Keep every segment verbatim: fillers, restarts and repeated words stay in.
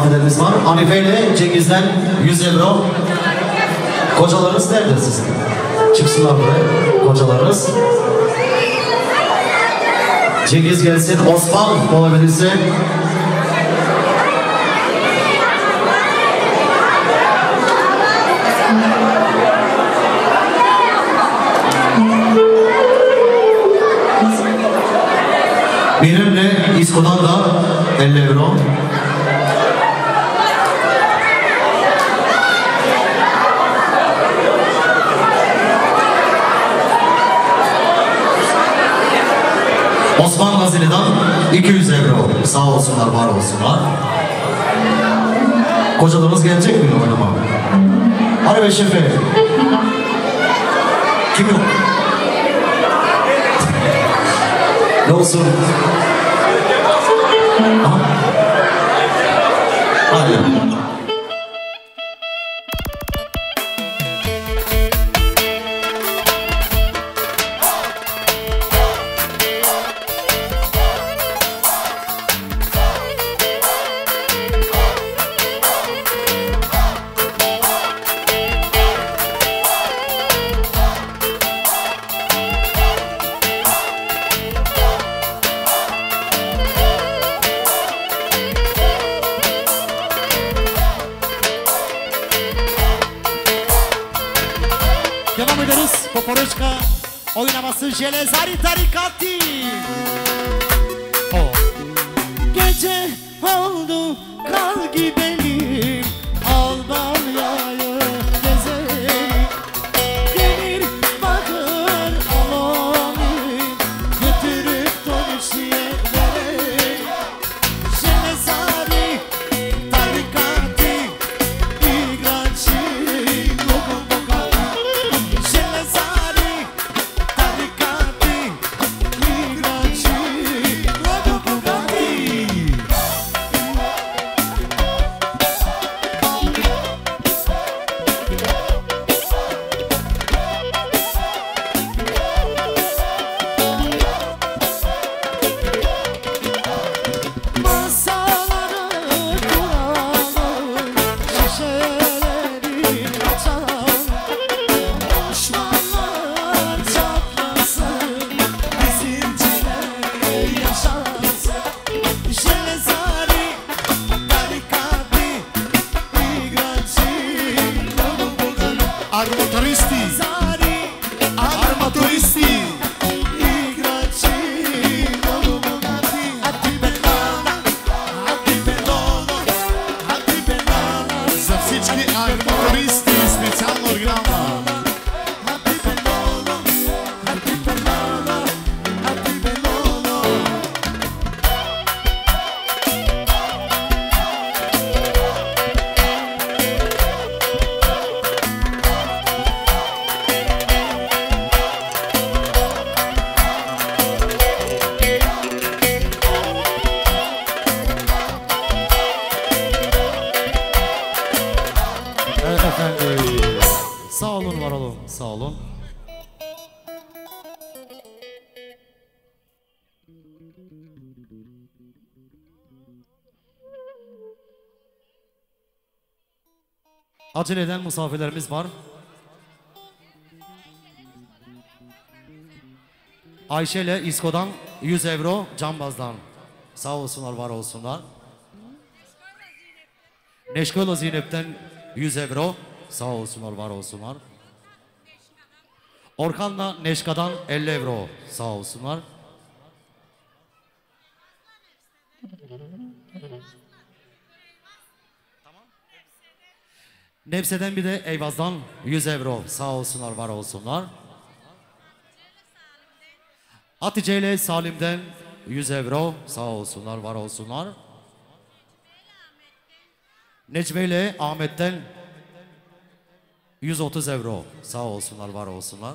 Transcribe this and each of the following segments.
misafirlerimiz var. Hanife ile Cengiz'den yüz euro. Kocalarınız nerede sizin? Çıksınlar buraya. Kocalarınız. Cengiz gelsin. Osman olabilirse. Benimle İsko'dan da elli euro. Osman Gazi'den iki yüz euro. Sağ olsunlar, var olsunlar. Kocalarımız gelecek mi oynama? Hadi be şefe. Kim yok? Ne olsun? Aha. Hadi. Jelezari tarikati. Oh. Gece oldu kal gidelim, al balyayı gezelim. Demir bakır alalım, götürüp Tonişi'ye verelim. Jelezari tarikati, igraci lokum bokati. Jelezari acele eden misafirlerimiz var. Ayşe ile İsko'dan yüz euro, Cambaz'dan. Sağ olsunlar, var olsunlar. Neşko'yla Zeynep'ten yüz euro. Sağ olsunlar, var olsunlar. Orkan'la Neşka'dan elli euro. Sağ olsunlar. Nefse'den bir de Eyvaz'dan yüz euro. Sağ olsunlar, var olsunlar. Hatice ile Salim'den yüz euro. Sağ olsunlar, var olsunlar. Necmi ile Ahmet'ten yüz otuz euro. Sağ olsunlar, var olsunlar.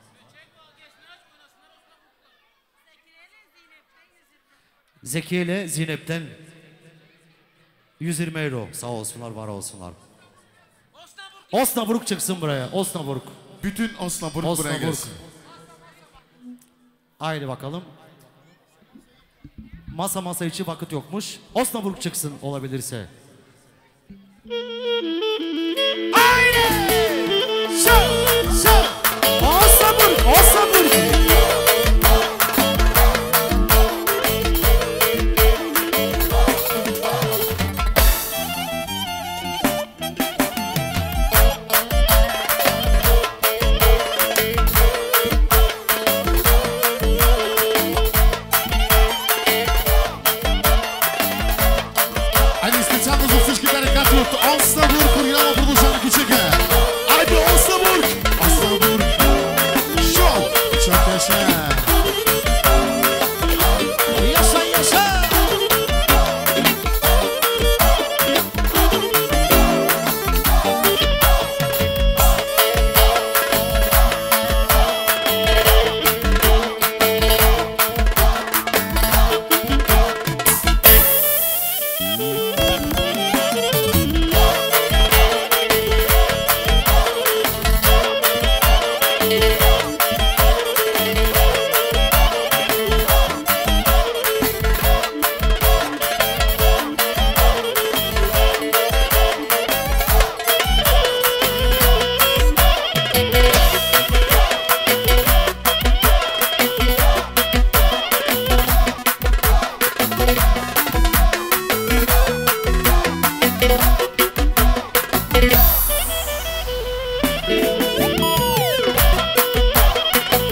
Zekiye ile Zeynep'ten yüz yirmi euro. Sağ olsunlar, var olsunlar. Osnabrück çıksın buraya. Osnabrück. Bütün Osnabrück, Osnabrück buraya gelsin. Haydi bakalım. Masa masa içi vakit yokmuş. Osnabrück çıksın olabilirse.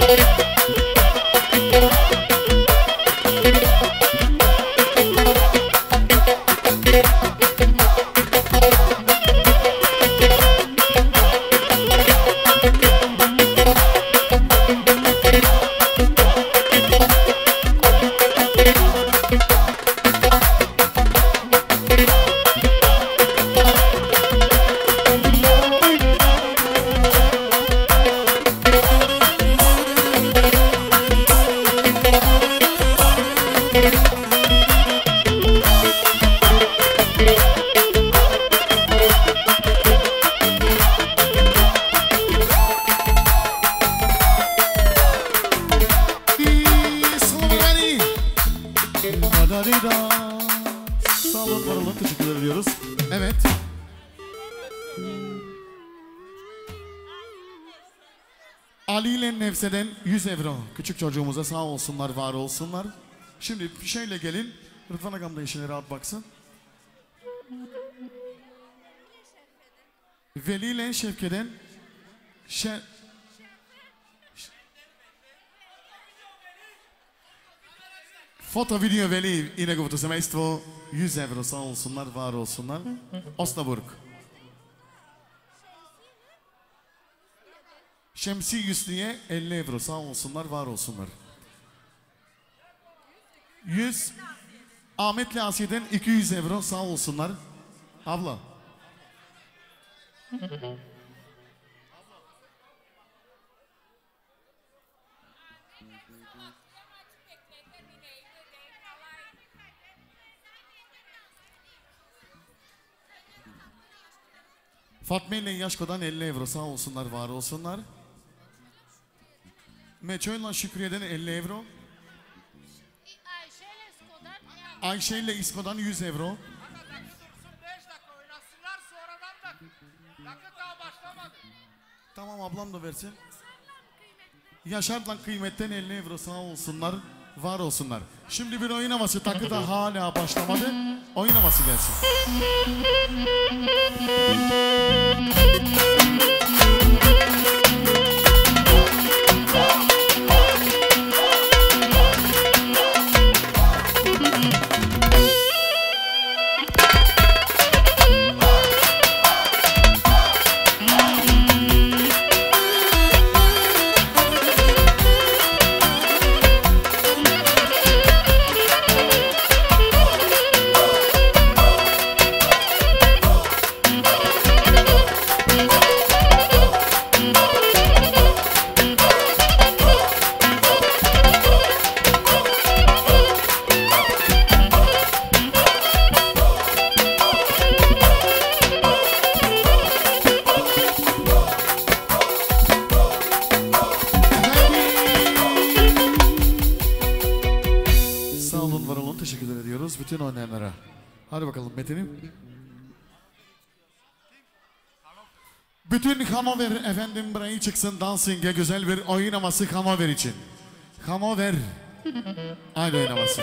Sağ olun, var olun. Teşekkür ediyoruz. Evet. Ali ile Nefse'den yüz euro. Küçük çocuğumuza sağ olsunlar, var olsunlar. Şimdi şöyle gelin. Rıdvan Agam da işine rahat baksın. Veli ile Şevke'den Şe... Foto, video Veli i неговото семейство yüz euro, sağ olsunlar, var olsunlar. Osnaburg. Şemsi Yüsniye elli euro, sağ olsunlar, var olsunlar. yüz Ahmet'le Asiye'den iki yüz euro, sağ olsunlar. Abla. Fatma ile Yaşko'dan elli euro, sağ olsunlar, var olsunlar. Meço ile Şükriye'den elli euro. Ayşe ile İsko'dan yüz euro. Tamam, ablam da versin. Yaşar'la Kıymet'ten elli euro, sağ olsunlar, var olsunlar. Şimdi bir oyun havası, takı da hala başlamadı. Oyun havası gelsin. Bütün oynayanlara. Hadi bakalım Metin'im. Bütün Hanover efendim burayı çıksın dansing'e, güzel bir oynaması Hanover için. Hanover. Aynı oynaması.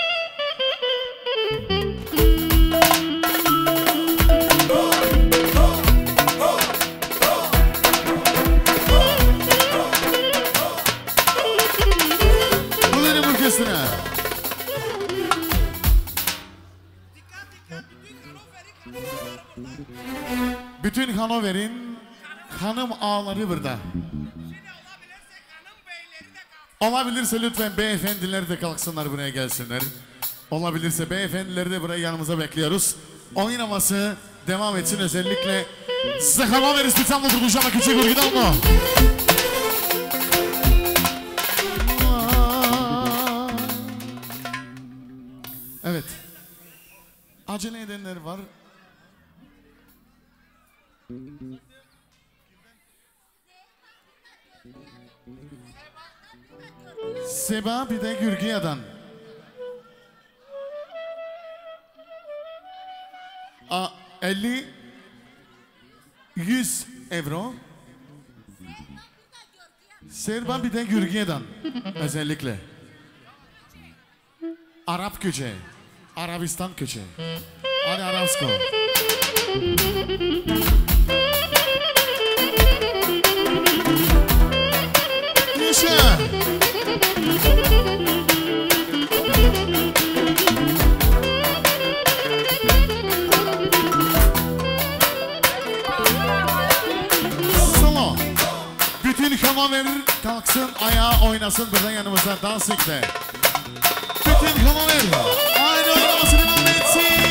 Bu benim orkestra. Bütün Hanover'in hanım ağaları burada. Olabilirse lütfen beyefendiler de kalksınlar, buraya gelsinler. Olabilirse beyefendileri de buraya yanımıza bekliyoruz. Oynaması devam etsin, özellikle size Hanover'i spesialno продължава küçük originalno. Evet. Acele edenler var. Seba bir de Gürgiye'den. A, elli yüz euro. Seba bir de Gürgiye'den özellikle. Arap köçeği. Arabistan köçeği. Hadi Arabsko. Yaşa. Bütün Hanover kalksın ayağa oynasın birden yanımızda dans ekle. Bütün Hanover aynı oynaması devam etsin.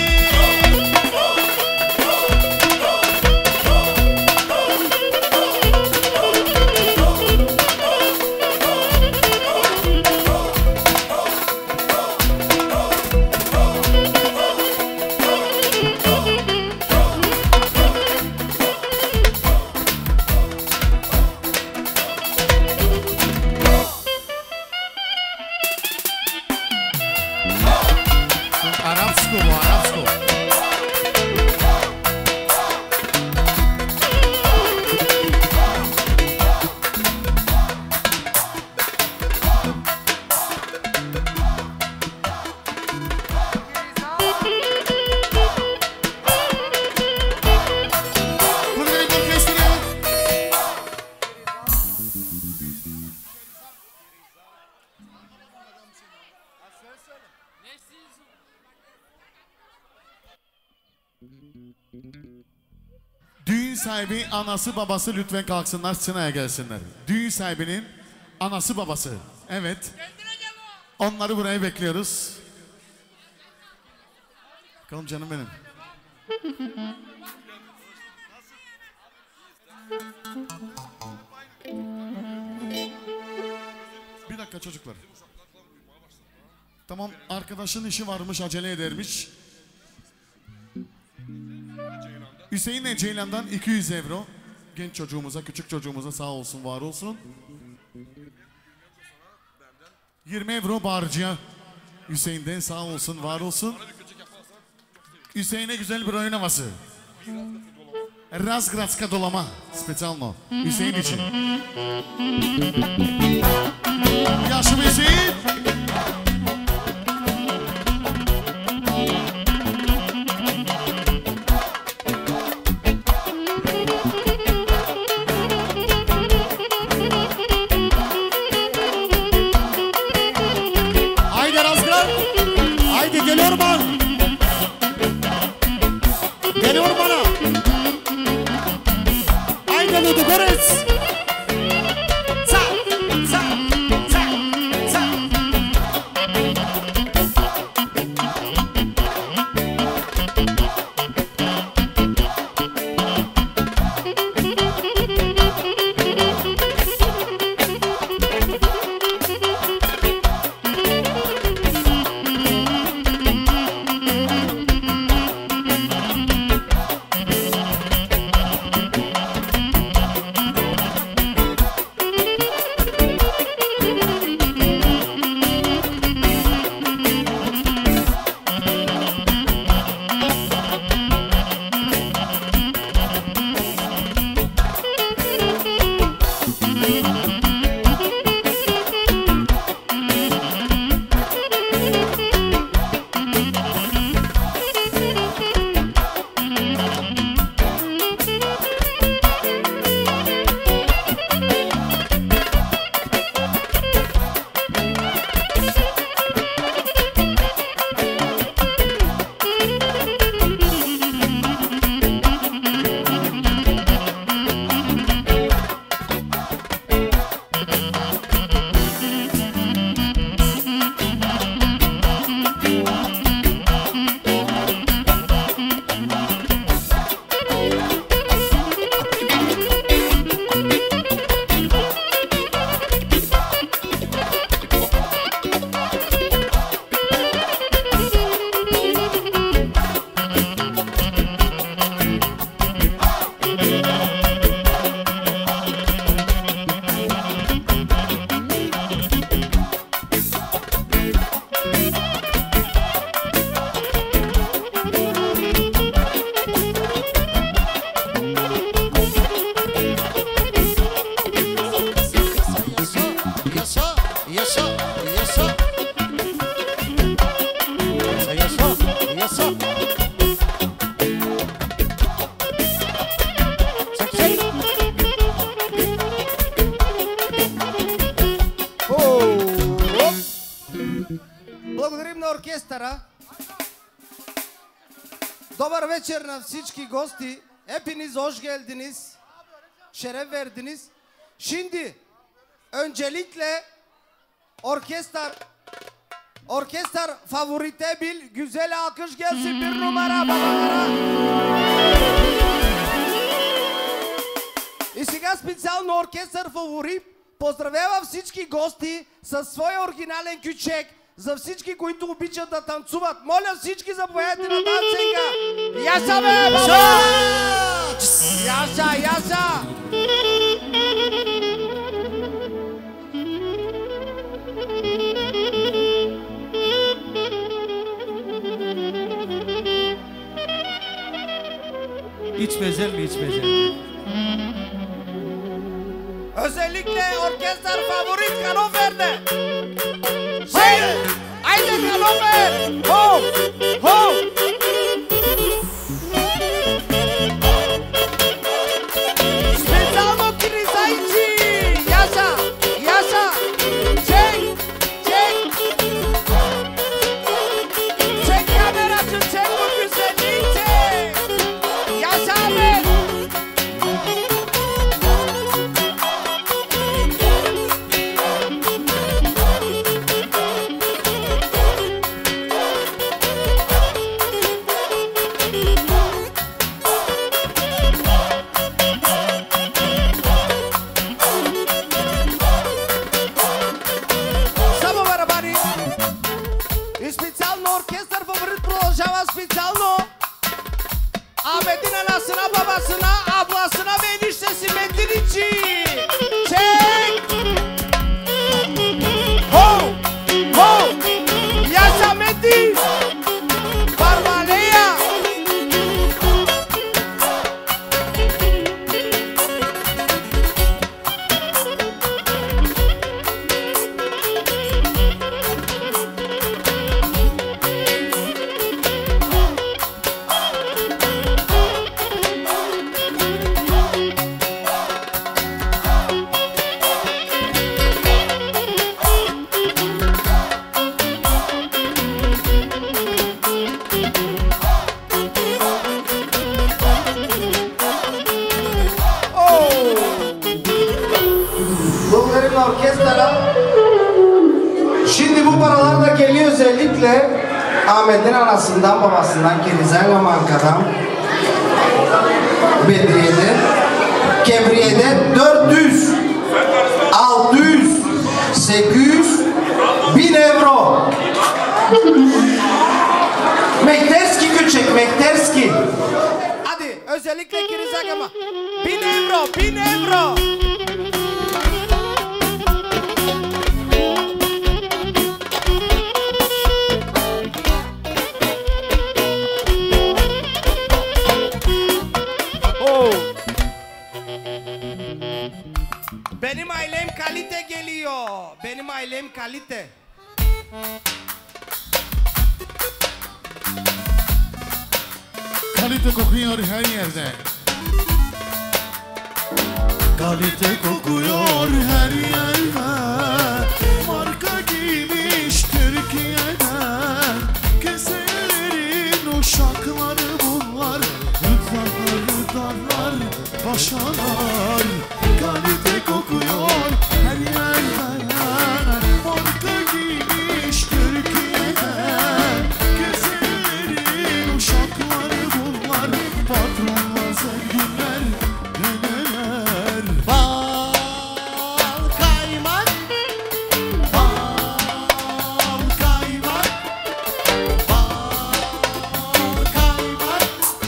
Düğün sahibi, anası, babası lütfen kalksınlar, sıraya gelsinler. Düğün sahibinin anası, babası. Evet. Onları buraya bekliyoruz. Bakalım canım benim. Bir dakika çocuklar. Tamam, arkadaşın işi varmış, acele edermiş. Hüseyin'le Ceylan'dan iki yüz euro. Genç çocuğumuza, küçük çocuğumuza sağ olsun, var olsun. yirmi euro Bağırcı'ya. Hüseyin'den sağ olsun, var olsun. Hüseyin'e güzel bir oyun havası. Razgradska dolama. Spesialno. Hüseyin için. Yaşım Hüseyin. Geliyor bana. Geliyor bana. Haydi Ludogorets. Sa, sa, sa, sa. Благодарим на оркестъра. Добър вечер на всички гости. Hepiniz hoş geldiniz. Şeref verdiniz. Şimdi öncelikle orkestrar orkestrar favorite bil, güzel alkış gelsin bir numara babalara. И сега специално оркестър Фаворит поздравява всички гости със своя оригинален кючек за всички, които обичат да танцуват. Моля всички заповядайте на танцинга. Яша бе, баба! Яша, яша! İçmeyeceğim mi içmeyeceğim mi? Özellikle orkestrar Favorit Hannover'de. Haydi! Haydi Hannover! Ho! Ho! Specjalno Kirizajci! Yaşa! Yaşa! Çek! Çek! Çek kameracı, çek bu güzelliği çek! Yaşa Ahmet! Специално Ahmet'in anasına, babasına, ablasına ve eniştesi Metin için. Çek! Ho! Ho! Yaşa Metin! Parmaleya! Orkestra. Şimdi bu paralar da geliyor özellikle Ahmet'in anasından, babasından, Kerizan Amanka'dan, Bedriye'den, Kebriye'den dört yüz, altı yüz, sekiz yüz, bin euro. Mekterski küçük, Mekterski. Hadi özellikle Kerizan ama bin euro, bin euro. Benim ailem kalite geliyor. Benim ailem kalite. Kalite kokuyor her yerde. Kalite kokuyor her yerde. Marka giymiş Türkiye'den. Keselerin uşakları bunlar. Rıdvanlar, rıdvanlar, paşalar. Kalite kokuyor her yerden. Marka giymiş Türkiye'den. Keselerin uşakları bunlar. Patronlar, zenginler, neler. Bal kaymak, bal kaymak, bal kaymak,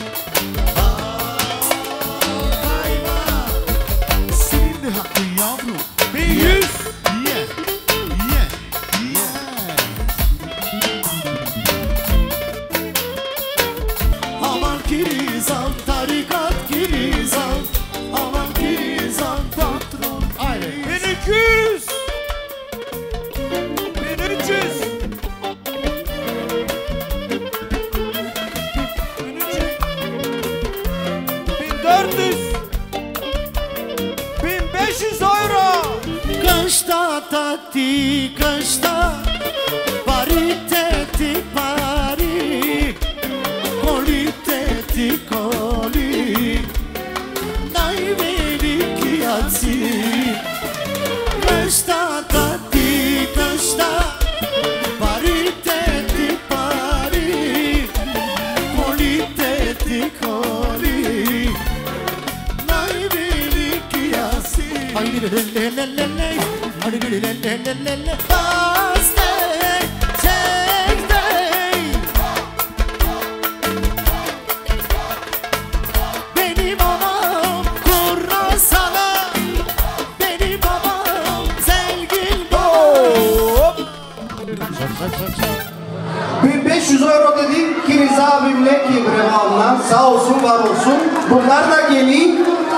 bal kaymak. Senin de hakkın yavrum. Bir yüz. Ye, ye, ye. Aman Kirizan, tarikat Kirizan. Aman Kirizan, patron. Aynen. bin iki yüz, bin üç yüz, bin üç yüz, bin dört yüz, bin beş yüz euro. Kaçta tati, kaçta pariteti pari, koliteti koli, dai veliki azi. Haydi le le le le, haydi le le le le le. Bastay, çekday. Benim babam Kurasana, benim babam Zelgin babam. bin beş yüz euro dedik ki Rıza abimle Kibrevan'la sağ olsun var olsun. Bunlar da geliyor.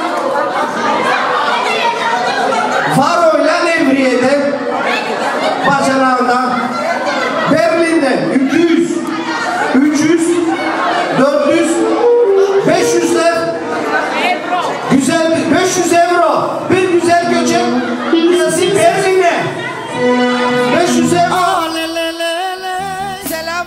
Faro'yla Nevriye'de bacanağından Berlin'den iki yüz, üç yüz, dört yüz, beş yüzler güzel bir beş yüz euro bir güzel göçek bizi Berlin'e beş yüz euro. Selam.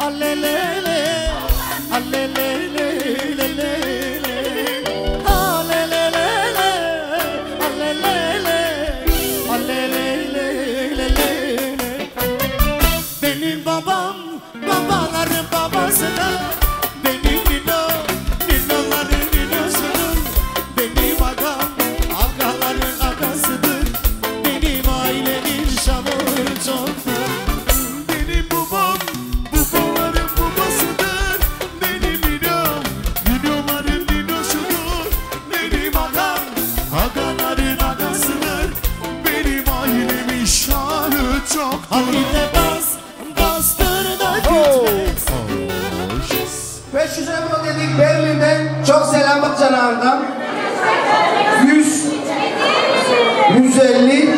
Benim babam babaların babasıdır. Benim nino ninoların ninosudur. Benim agam agaların agasıdır. Benim ailemin şanı çoktur. Benim babam babaların babasıdır. Benim ninom ninoların ninosudur. Benim agam agaların agasıdır. Benim ailemin şanı çoktur. Hadi de bas bastır da gitmez. beş yüz euro dedik Berlin'den çok selam bacanağından. yüz, yüz elli.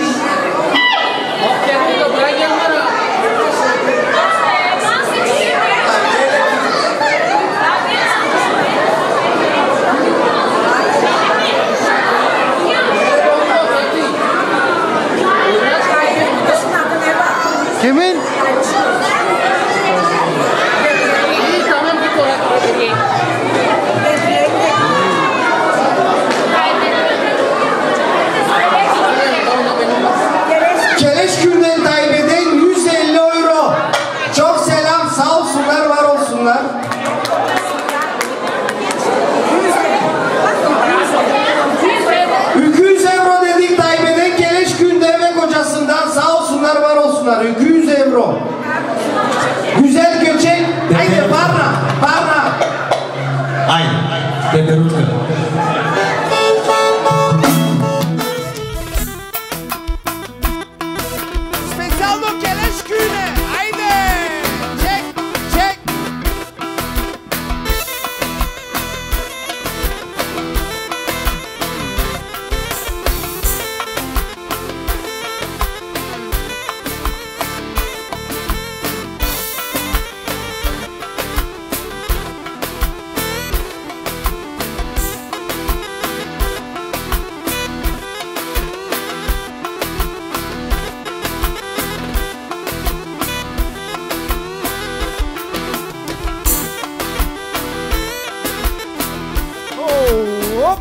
Kimin? Keleşkür'den Tayyip'den yüz elli euro. Çok selam, sağ olsunlar, var olsunlar. iki yüz euro dedik Tayyip'den Keleşkür'den ve kocasından sağ olsunlar, var olsunlar. iki yüz euro. Güzel göçek. Haydi Barna, Barna. Aynen. Beberutka. Spesialno Keleşkür'e. Haydi. Çek, çek. Hop.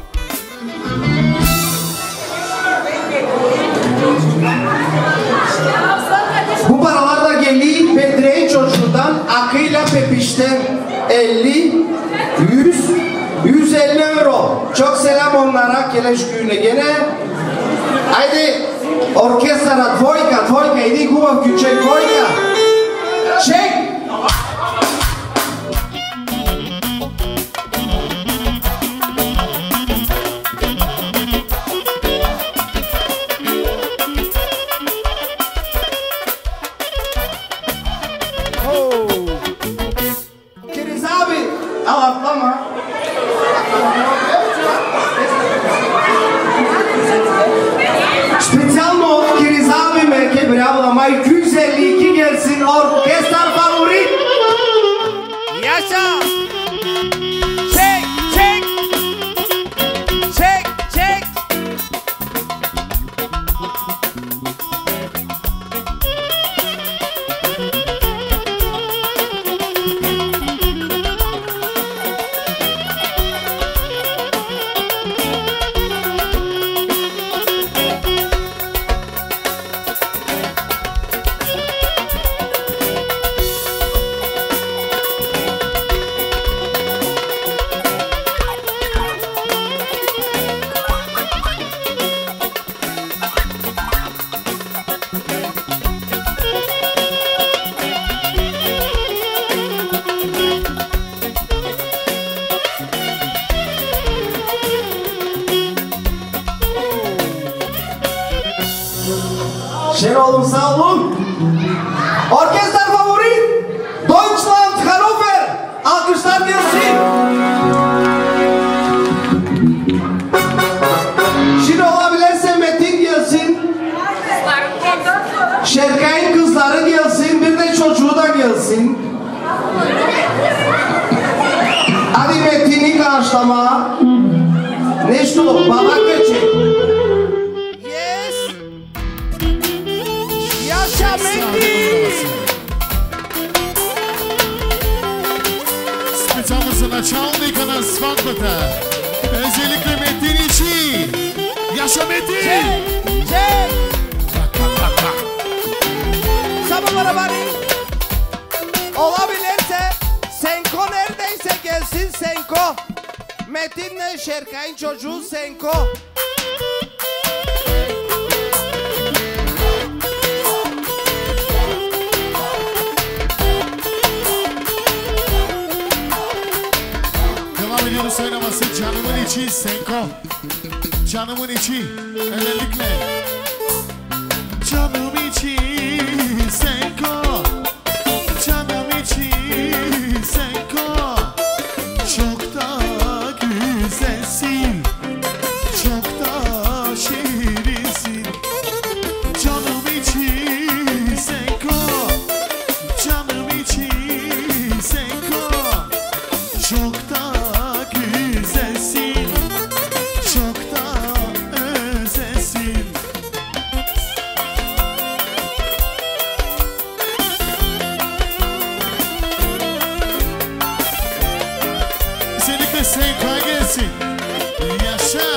Bu paralar da geliyor Bedre'nin çocuğundan Akıyla Pepiş'ten elli, yüz, yüz elli euro. Çok selam onlara Keleşkür'üne gene. Haydi orkestra dvojka, dvojka, idi Kubav küçük dvojka. Çek. Kiriz abi, al atlama. Specjalno Kiriz abime Kebri ablama iki yüz elli iki gelsin orkestra favorit. Yaşa. Çek, çek. Çek, çek. Şenol'um sağ olun. Orkestr favorit Deutschland Hannover. Alkışlar gelsin. Şimdi olabilirse Metin gelsin. Şerkay'ın kızları gelsin. Bir de çocuğu da gelsin. Hadi Metin'i karşılama. Neşto, baba göçek. Yes. Yaşa Metin. Specjalımızın açalım kanal Svatbata. Özellikle Metin için. Yaşa Metin. Çek, çek. Sabah bari. Olabilirse Senko neredeyse gelsin Senko. Metin'le Şerkay'ın çocuğu Senko. Devam ediyoruz oynaması canımın içi Senko. Canımın içi özellikle. Canım içi Senko. Canım içi Senko. Çok da güzelsin. Çok da şirinsin. Canım içi Senko. Canım içi Senko. Çok da güzelsin. Çok da özelsin. Özellikle Senko'ya gelsin. Yaşa.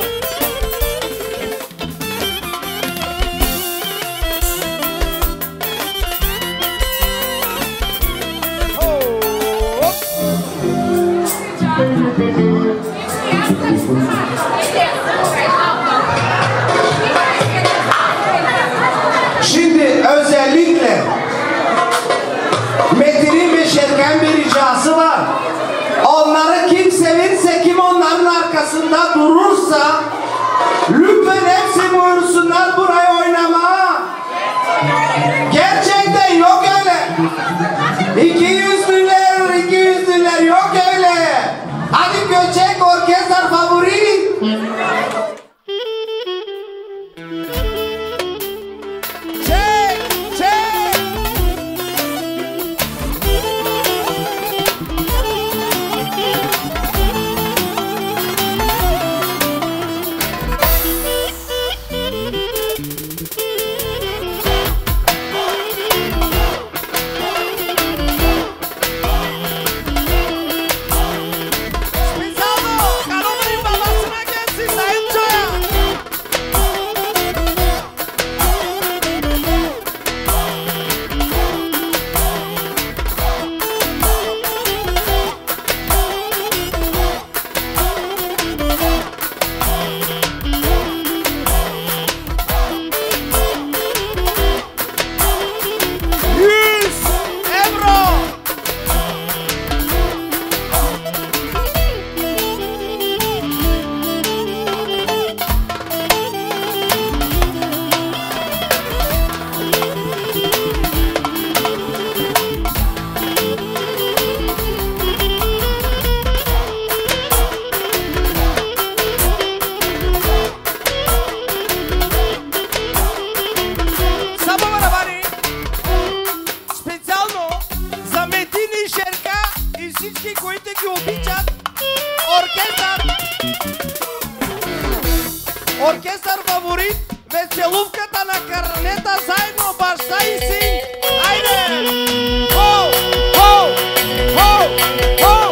Şimdi özellikle Metin'in ve Şerkay'ın bir ricası var. Onları kim sevirse, kim onların arkasında durursa lütfen hepsi buyursunlar buraya oynamaya. Gerçekten yok öyle. İki yüzlüler, iki yüzlüler yok öyle. Hadi göçek orkestr favori. Çek, çek. Pizarro, Hannover'in babasına gelsin Sayın Çoya. yüz euro. Sabah bari. Специално за Метин и Шерка и всички, които ги обичат. Оркестър. Оркестър фаворит. Веселувката на карнета заедно баща и син. Айде! Хоу! Хоу! Хоу! Хоу!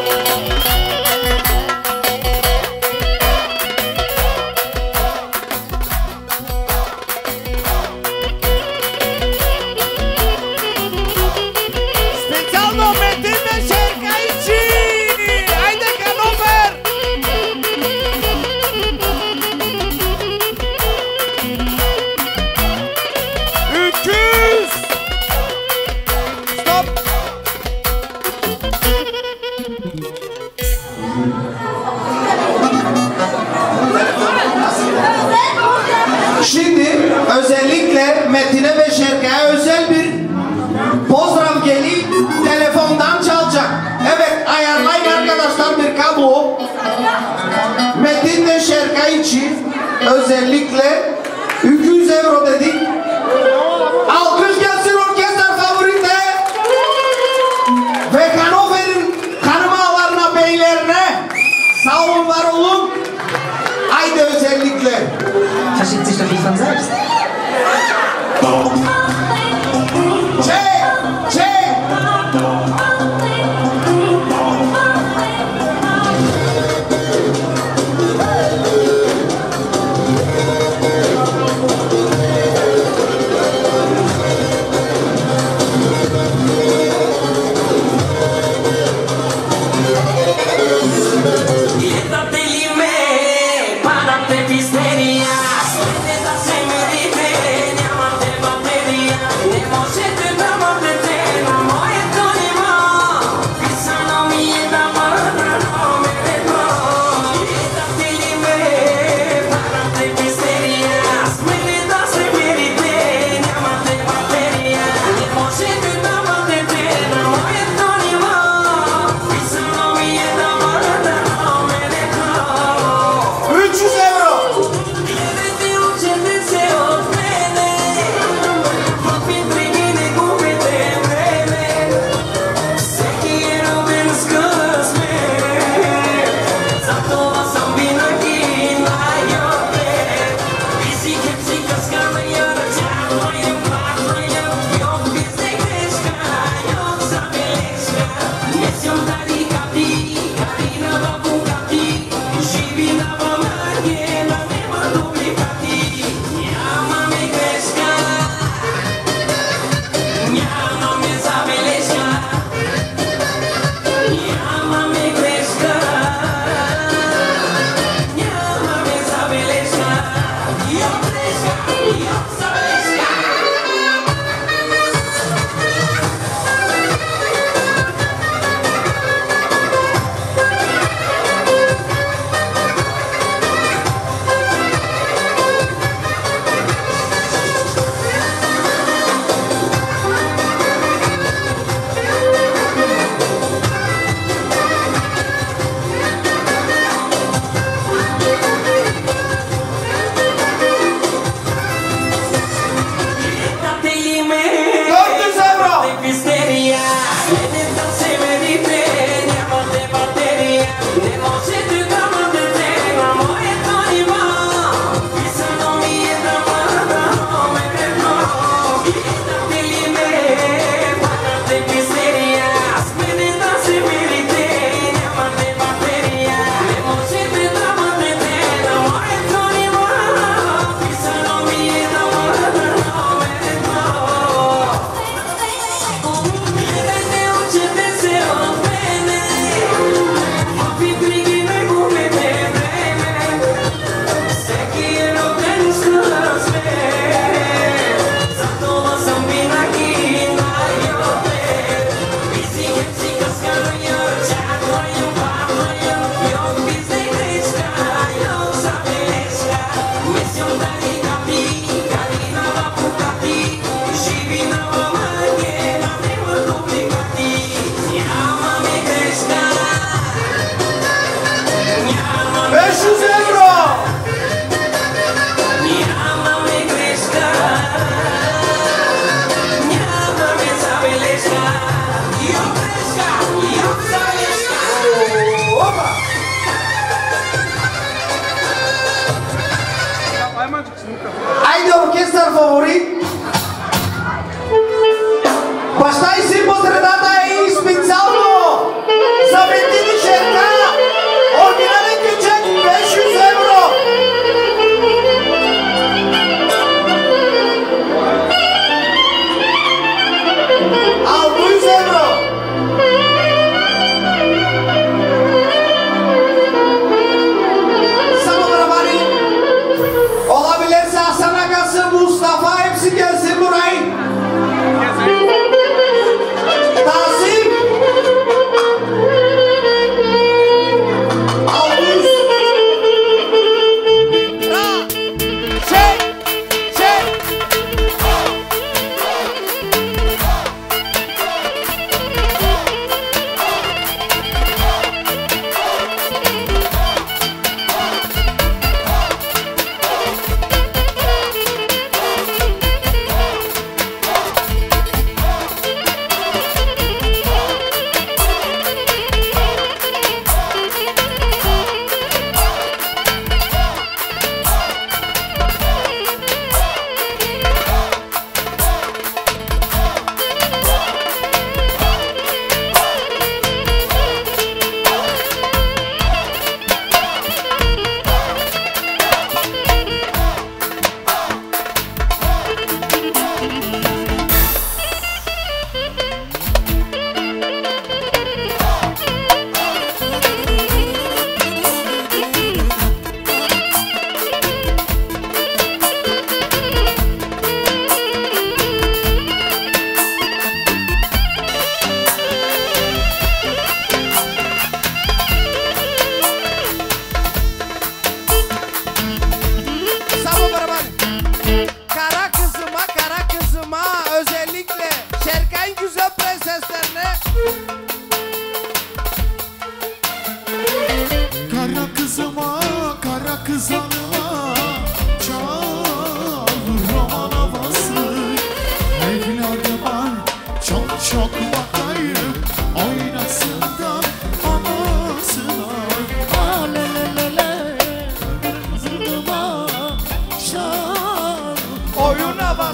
Специално Метин и Шерка и Чи! Айде Хановер! Öküz! Stop! özellikle iki yüz euro dedik. Alkış gelsin orkestra favorite ve Hannover'in kanımalarına, beylerine sağ olun, var olun. Haydi özellikle. Verschickt sich doch nicht von selbst. Çek, çek. Ajde orkestar favorit. Баща и син по средата е и специално за Бетини Черка. Оригинален кючек шест евро. Алто евро. Само бравари. Olabilirse Hasan Agası, Mustafa hepsi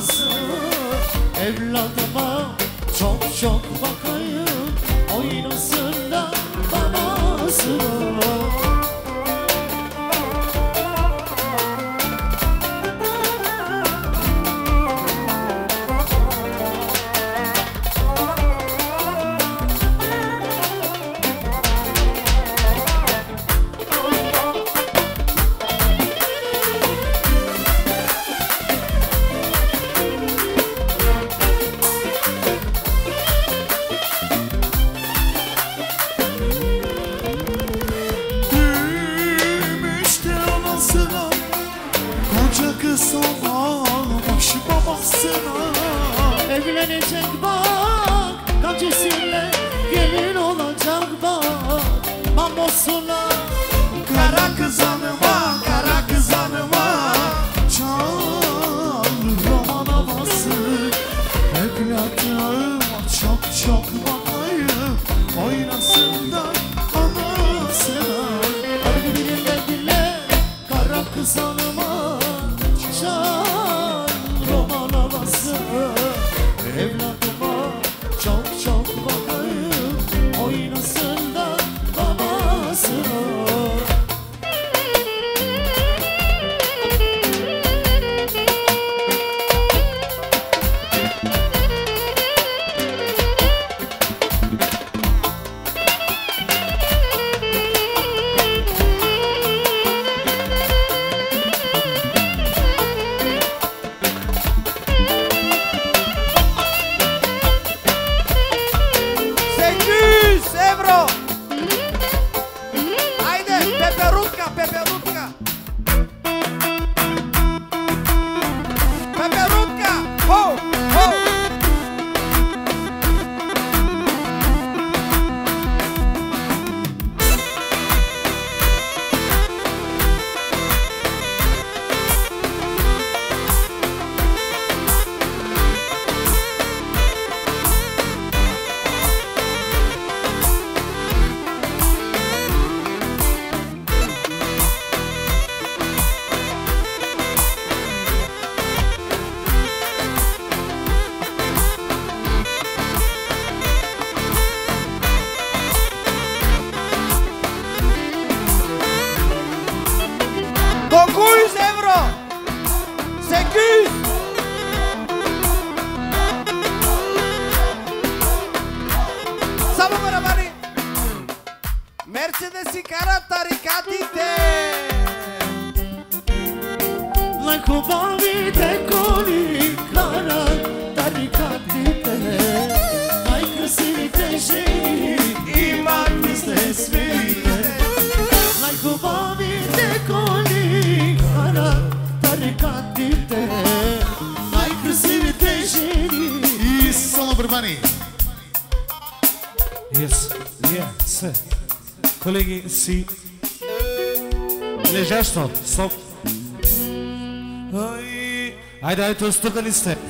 babası. Evladıma çok çok bakayım, oynasın da babası. Evlenecek bak, kocasıyla gelin olacak bak, mamosuna. Kara kız hanıma, kara kız hanıma, çal roman havası. Evladım çok çok bakayım, oynasın da anasına. Hadi dile dile, kara kız hanıma, çal roman havası. Evladıma çok çok bakayım, oynasın da babası. Mercedes kara tarikatite. Like obavi te koli kara tarikatite. Like sivite shei iman miste svite. Like obavi te koli kara tarikatite. Like sivite shei. Isso, Burbani. Yes, yes. Колеги, си лежащо, стоп. Айде, айде, тук ли сте?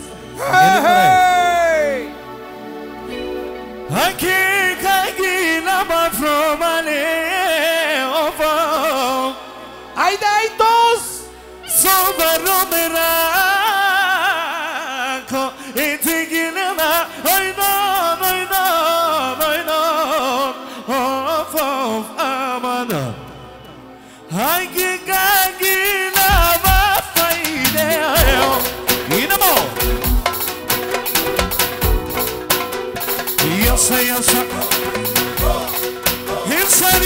Аки, каги, нама, фромане, офо. Айде, айдос! Собаро мерако, етигинема, ойнон, ойнон, ойнон, офо, амана. Аки, каги, нама, файде, инемо. Yasa yasa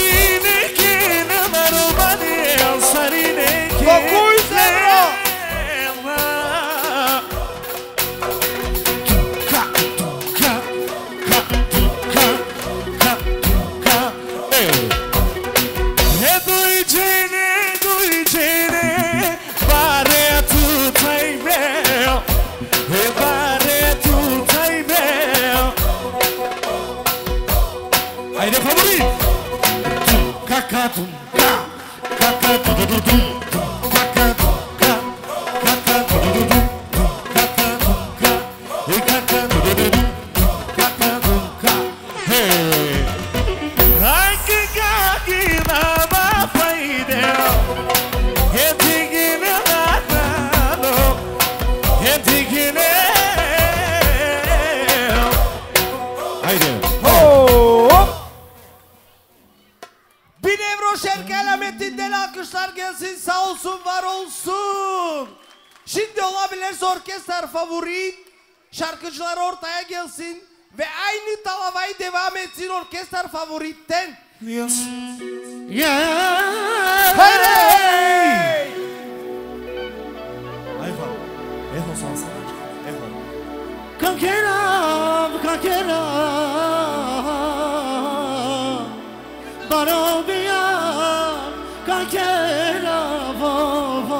Sarine ki ne marumani Sarine ki Kokuy Zebro olsun. Şimdi olabilirse orkestrar favorit şarkıcılar ortaya gelsin ve aynı talavayı devam etsin orkestrar favoritten. Yes. Yeah. Hey! Hey! Echo. Echo salsana. Echo. Kankera, kankera, barobia, kankera, vo vo,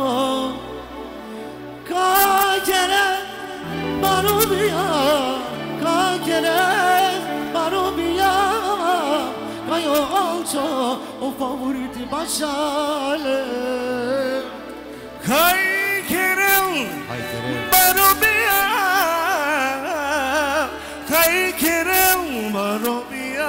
kankera, barobia, kankera, barobia, kayo alço, o favoriti başale. Kay Kerem. Hay Kerem. Barobia. Kay Kerem. Barobia.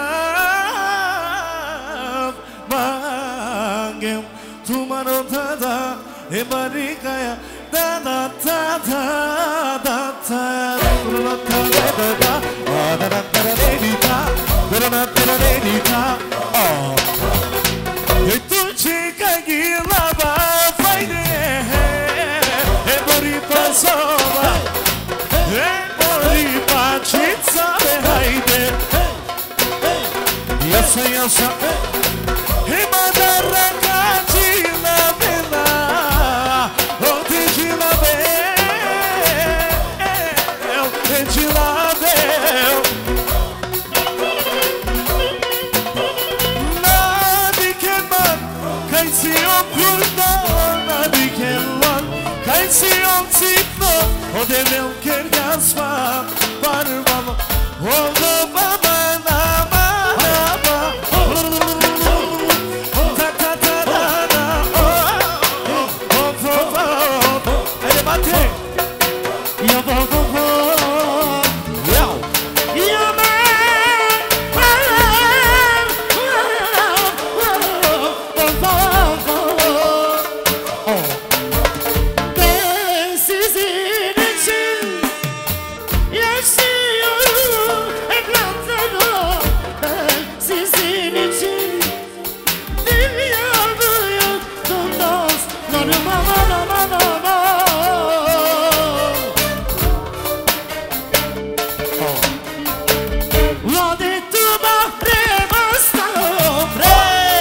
Mangem. Tumaro tada. E barikaya. Da da da da da da. Da da da da da. Da da da da da. Da da da da da. Oh. E tu chica gilaba faide. E boripa sova. E boripa chitsa hayde. Yasa yasa. E madara kachila bela. O tijila bel. E tijila bel. Kaisiyon kurdan adikenlan Kaisiyon tipno O devem kergasma Barbama O da baba nama nama Ta ta ta ta ta Oh oh oh oh Hadi bate Ya vo vo vo. Ya Ya man, ben sizin için yaşıyorum ekranlarda. Ben sizin için dünyamı yaktım dostlarım aman aman aman. Vadettu bahre basta pre.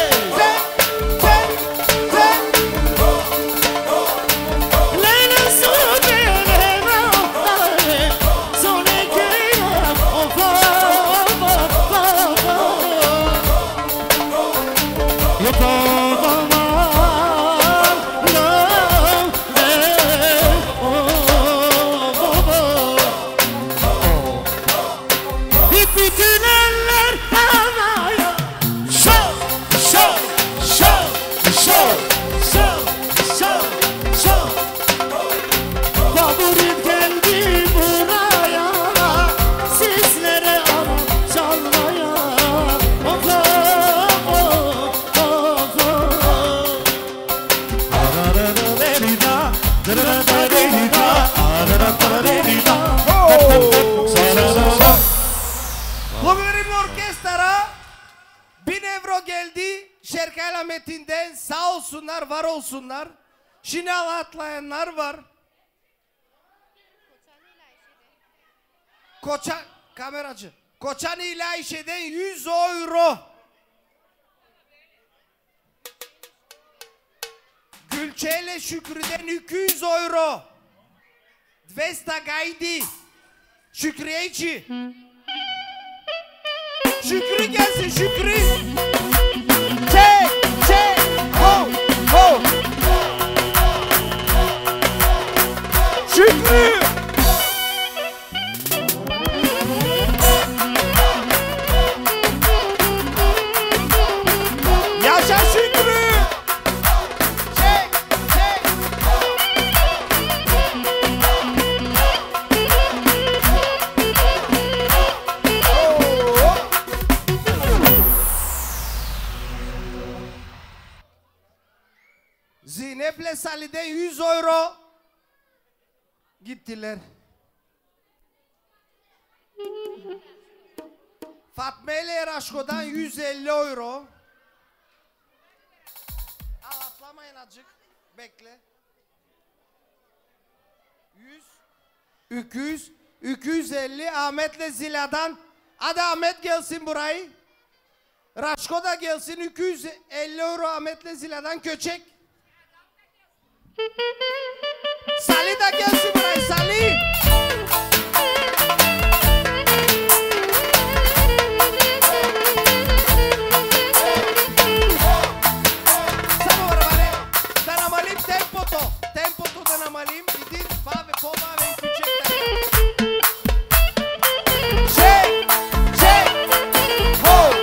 Leyla sube leyla dare. Sone keya ofa ofa ofa. Yopa mama no le o o o. Bütün eller havaya. Show show show show show show show Favorit geldi buraya. Sizlere ara çalmaya. Of of of of. Благодарим на оркестъра. Bin evro geldi. Şerkayla Metin'den sağ olsunlar, var olsunlar. Şinal atlayanlar var. Koçan, kameracı. Koçan ile Ayşe'den yüz euro. Gülçe ile Şükrü'den iki yüz euro. Dvesta Gaydi. Şükrü'ye içi. Şükrü gelsin Şükrü. Çek çek ho ho. Şükrü. Yaşa Şükrü. Çek çek. Zeynep'le Salih'den yüz euro gittiler. Fatma ile Raşko'dan yüz elli euro. Al atlamayın azıcık. Bekle. iki yüz, iki yüz elli Ahmet'le Zila'dan. Hadi Ahmet gelsin burayı. Raşko da gelsin. iki yüz elli euro Ahmet'le Zila'dan köçek. Salih da gelsin burayı. Salih. Samo barbare. Da namalim tempoto. Tempoto da namalim. Idin bave, pobave i küçek da. Shake, shake, ho.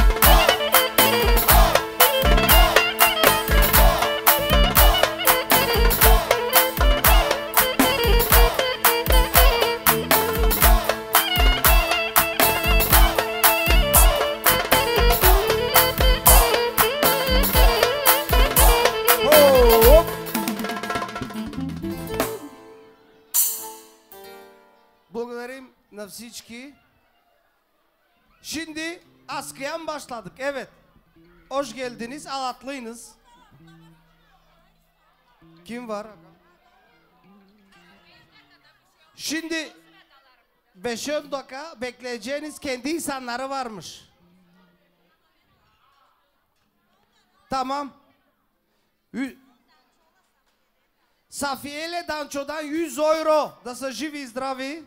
Благодарим на всички. Şimdi askıya başladık. Evet. Hoş geldiniz. Alatlıyınız. Kim var? Şimdi beş on dakika bekleyeceğiniz kendi insanları varmış. Tamam. Ü- Safiye ile Danço'dan yüz euro. Da са живи и здрави.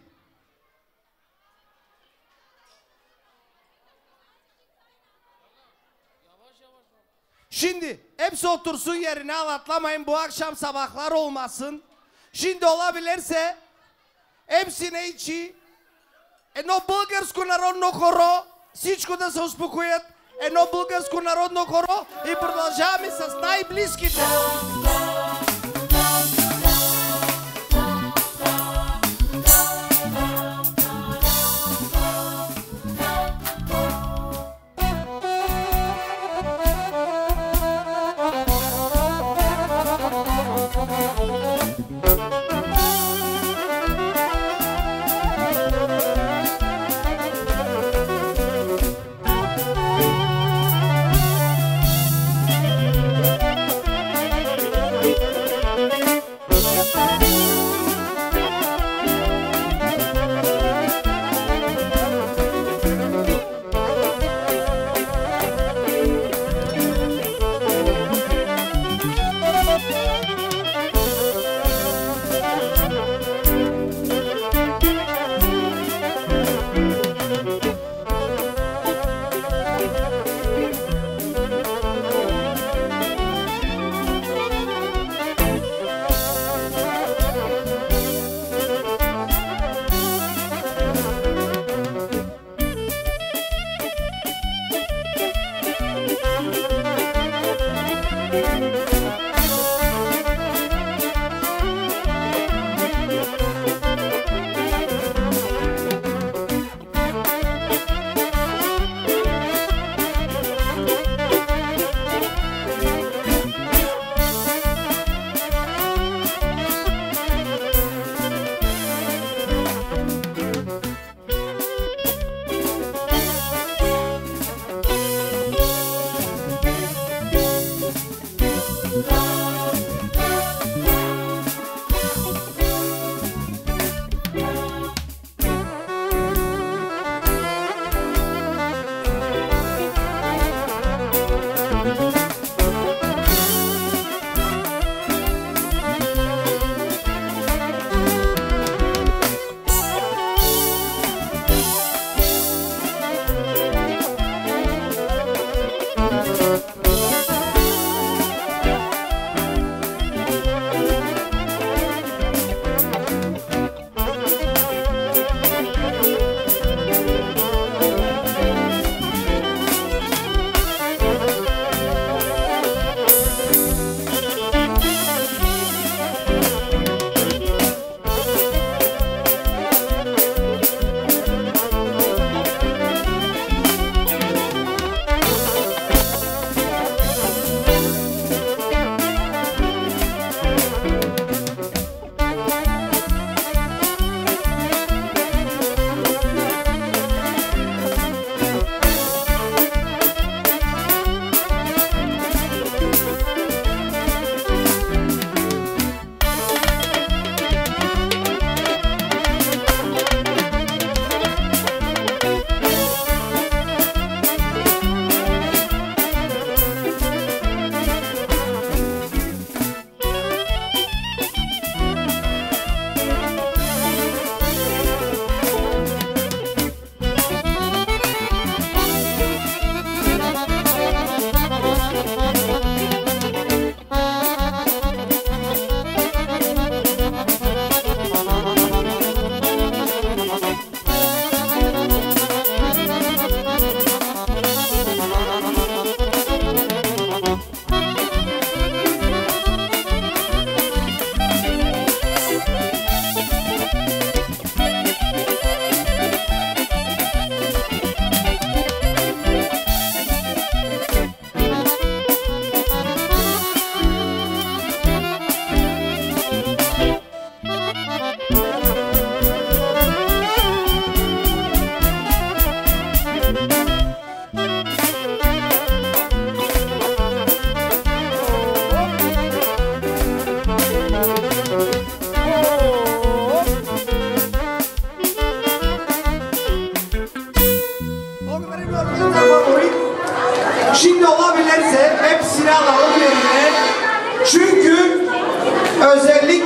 Şimdi hepsi otursun yerine, alatlamayın, bu akşam sabahlar olmasın. Şimdi olabilirse hepsine içi едно българско народно хоро, всичко да се успокоят, едно българско народно хоро и продължаваме с най-близките.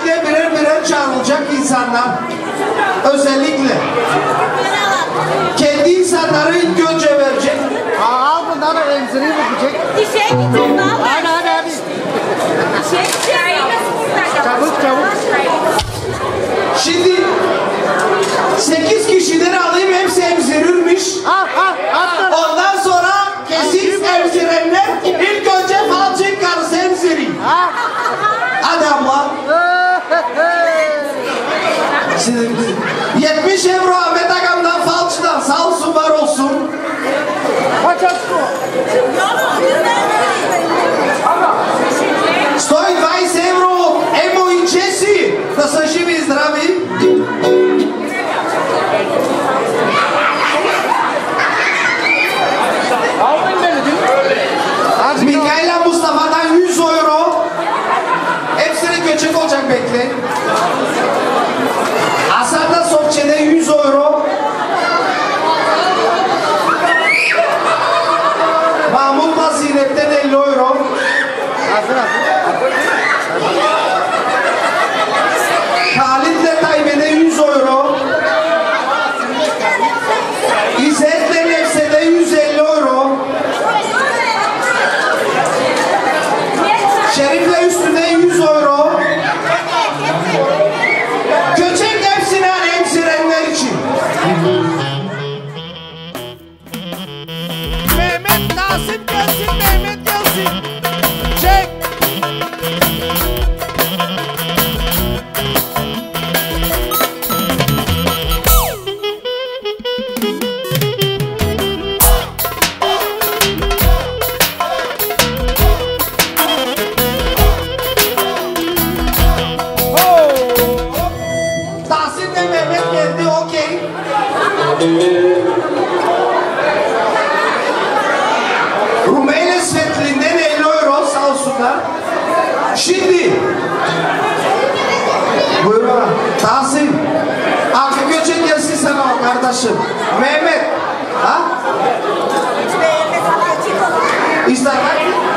Sahnede birer birer çağrılacak insanlar. Özellikle. Kendi insanları ilk önce verecek. Al bundan da emzireyim bakacak. Bir şey gidin lan. Hadi hadi hadi. Bir şey gidin. Çabuk çabuk. Şimdi sekiz kişileri alayım, hepsi emzirirmiş. Al al al. Ondan sonra kesin emzirenler ilk önce falçık karısı emzireyim. Hadi abla. Şimdi yetmiş euro Ahmet Agam'dan falçıdan sağ olsun var olsun. sto dvadeset euro emo in Česi, da са живи и здрави. Mikaela Mustafa'dan yüz euro. Hepsini göçek olacak, bekle. Hasan'da Sopçe'de yüz euro. Mahmut'la Zeynep'ten elli euro. Halit'le Taybe'de yüz euro. İzzet'le Nefse'de yüz elli euro. Şerif'le Üstü'de yüz euro. Göçek hepsini hani emzirenler için. Mehmet Nasip gelsin, Mehmet gelsin. Çek. Tahsin'le Mehmet geldi, okey. Rumeyli Svetli'nden elli euro, sağ olsunlar. Şimdi buyurun Tahsin. Arka göçek gelsin sana kardeşim. Mehmet. Ha? İster bak.